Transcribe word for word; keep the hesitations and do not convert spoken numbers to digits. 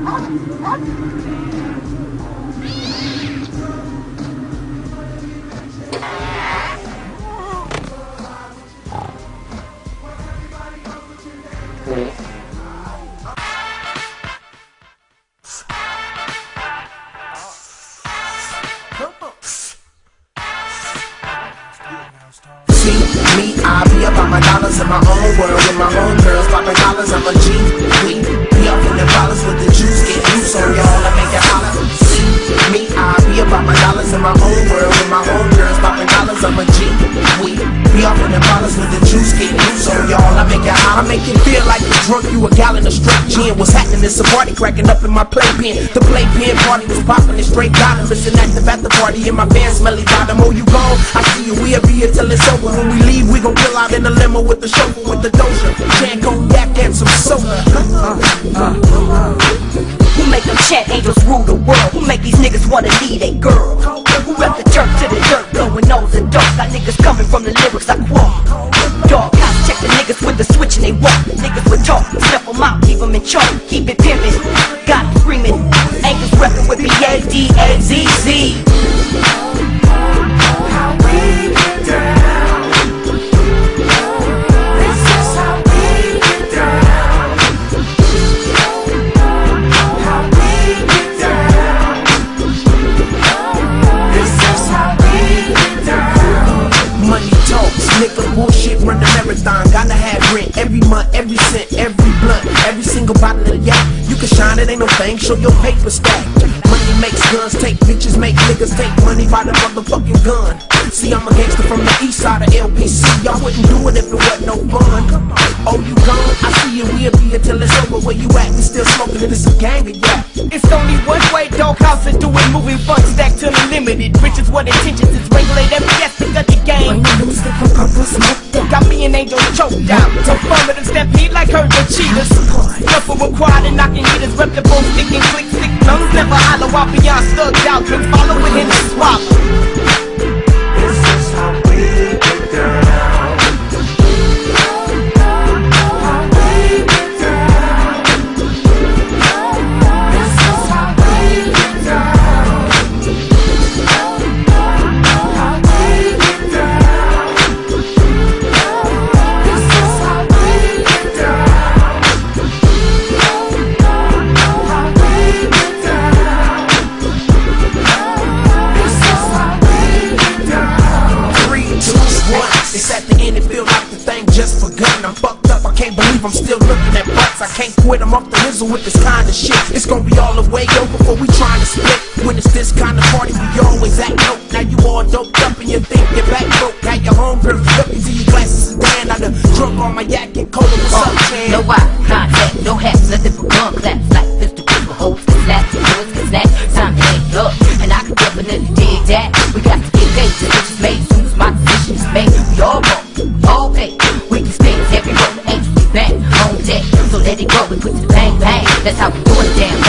Me, I be about my dollars in my own world with my own girls, poppin' dollars. I'm a G. We be up in the dollars with the juice, get loose on y'all. I make it holla. See me, I be about my dollars in my own world with my own girls, poppin' dollars. I'm a G. We be up in the dollars with the juice, get loose on y'all. I make it holla. I make it feel like you drunk, you a gallon of straight gin. What's happening? It's a party cracking up in my playpen. The playpen party was poppin' and straight bottom. Listen active at the party in my van, smelly bottom. Oh, you gone? I see you. We'll be here till it's over. When we leave, we gon' pull out in the limo with the chauffeur, with the doja, Chan, Congnac, and some soda. Uh, uh, uh. Who make them chant angels rule the world? Who make these niggas wanna lead a girl? Who rep the turk to the dirt, blowing nose and dope? Got niggas coming from the lyrics I quar. Dog cops check the niggas with the switch and they walk. Niggas with talk, step them out, leave them in chalk. Keep it pimpin', got them screaming. Angels reppin' with B A D A Z Z. Nigga, bullshit, run the marathon. Gotta have rent every month, every cent, every blunt, every single bottle of yak. You can shine, it ain't no thing, show your paper stack. Money makes guns, take bitches, make niggas take money by the motherfucking gun. See, I'm a gangster from the east side of L B C. Y'all wouldn't do it if it wasn't no fun. Oh, you gone? I see you, we'll be here till it's over. Where you at? We still smoking and it's a gang of yak. It's only one way, dog house and do it, moving fun, stack to the limited. Bitches, what intentions is regulate every aspect of the game. Got me an angel choked out. Affirmative stampede like her the cheaters. Suffer with quad and knocking heaters. Rep the both stick and click, stick lungs never hollow out beyond stugged out. Drink follow with him and swallow. This is how we get down. It's at the end, it feel like the thing just forgotten. I'm fucked up, I can't believe I'm still looking at butts. I can't quit, I'm off the hizzle with this kind of shit. It's gonna be all the way over before we trying to split. When it's this kind of party, we always act dope. Now you all doped up and you think you're back broke. Got your homegirl looking to your glasses sedan. I done drunk on my yak and Kola, what's up, Chan? No eye contact, no hats, nothing for gun claps. Like pistol people, hoes, and slaps, boys, and snacks. Time to hang up, and I can definitely dig that. We got to get paid, the bitches made, soon as my decision is made. We all wrong, all pay. We can spin every road, angels be back on deck. So let it go, we put the bang bang. That's how we do it, damn.